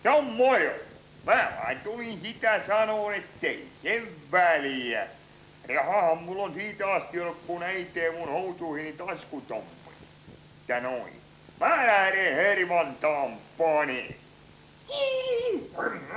No moro. Mä vaan tulin sitä sanoon, ettei sen väliä. Rahahan mulla on siitä asti ollut, kun ei tee mun housuihini taskutommoja. Ja noin. Mä lähden Hervantaan paneen.